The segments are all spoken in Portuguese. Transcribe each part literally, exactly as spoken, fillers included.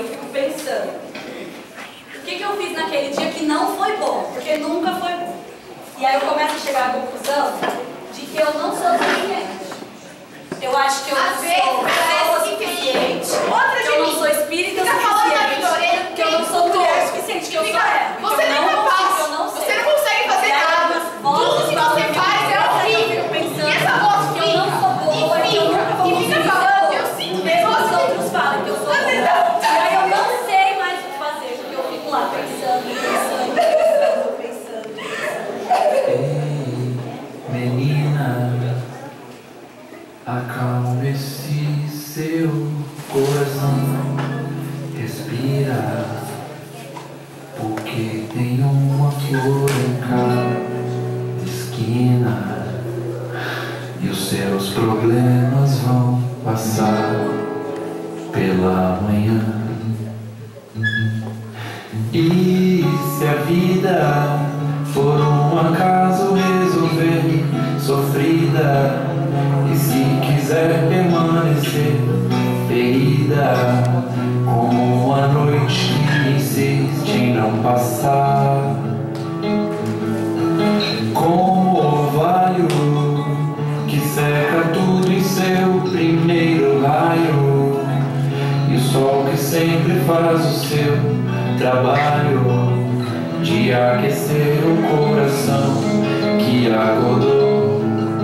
fico pensando, o que, que eu fiz naquele dia que não foi bom? Porque nunca foi bom. E aí eu começo a chegar à conclusão de que eu não sou suficiente. Eu acho que eu não sou pessoa suficiente, que eu não sou espírita suficiente, que eu não sou mulher suficiente, que eu sou ela. Você não é capaz, você não consegue fazer nada. Tudo que você faz é horrível. E essa voz que eu não sou boa, que eu nunca vou e fica falando, eu sinto mesmo os assim. outros falam que eu sou boa. E aí eu não sei mais o que fazer, porque eu fico lá pensando, pensando, pensando, pensando. Ei, menina, acalme esse seu coração, respira, porque tem uma flor em cada esquina e os seus problemas vão passar pela manhã. E se a vida for um acaso resolver sofrida, e se quiser permanecer ferida, como a noite que insiste em não passar, como o orvalho que seca tudo em seu primeiro raio, e o sol que sempre faz o seu trabalho de aquecer o coração que acordou.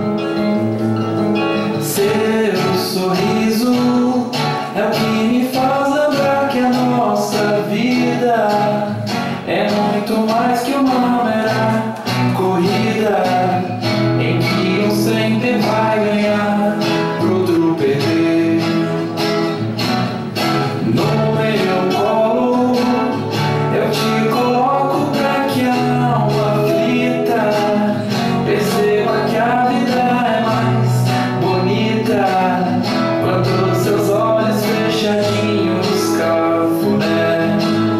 Seu sorriso é o que me faz lembrar que a nossa vida é muito mais que uma mera corrida em que um sempre vai ganhar pro outro perder. No meu colo eu te coloco pra que a alma aflita perceba que a vida é mais bonita quando seus olhos fechadinhos cafuné.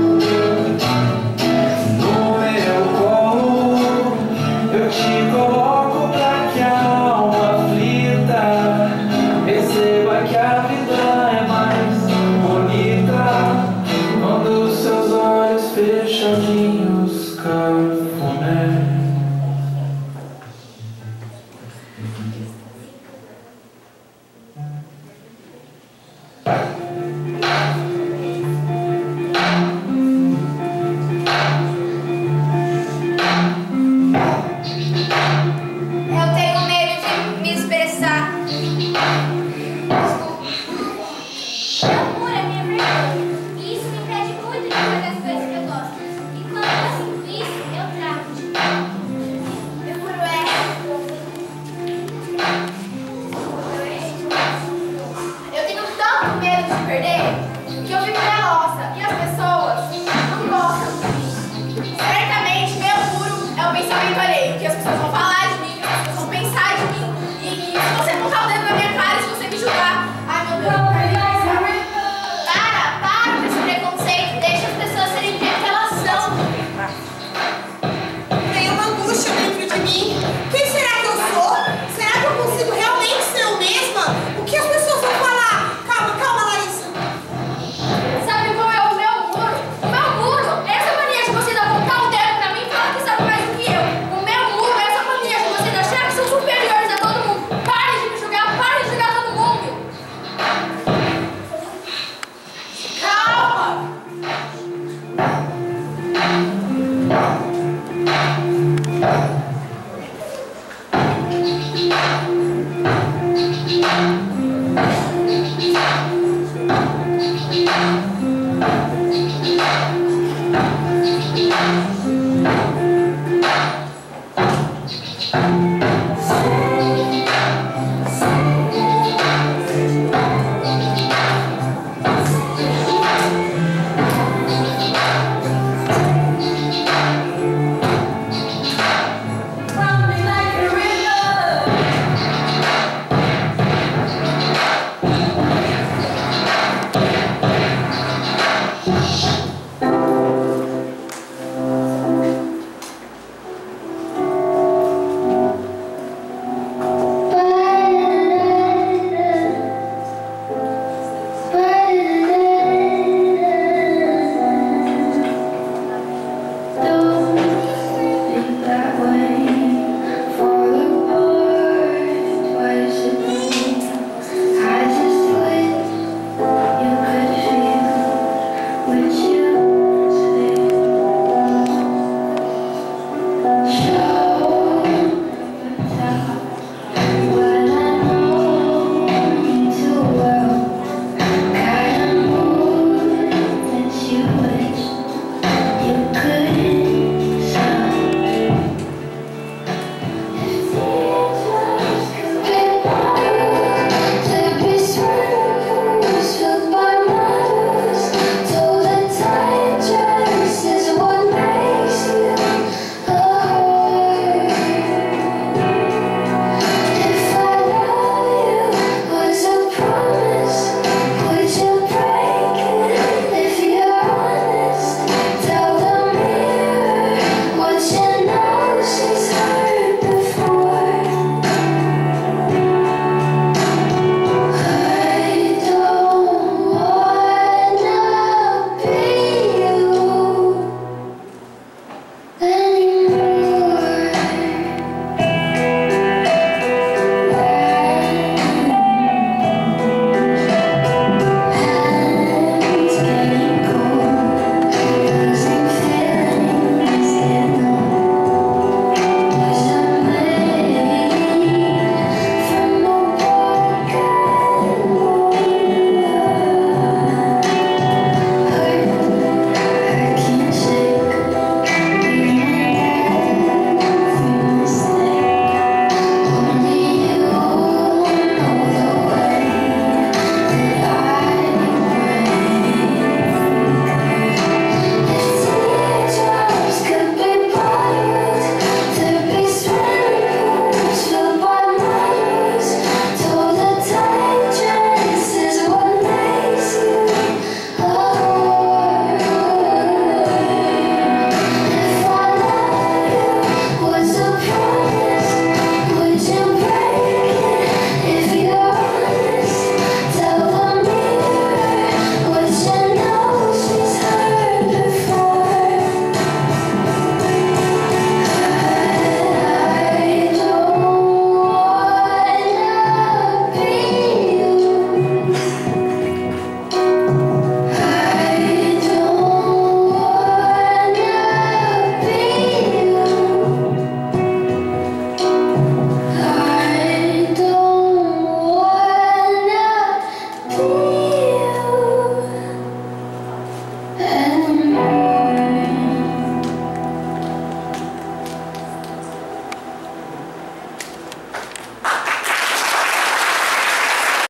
No meu colo eu te coloco pra que a alma aflita perceba que a vida é mais bonita quando seus olhos fechadinhos cafuné. Eu tenho medo de me expressar. Amor, é minha vergonha. E isso me impede muito de fazer as coisas que eu gosto. E quando eu sinto isso, eu travo. Meu furo é. Eu tenho tanto medo de perder que eu fico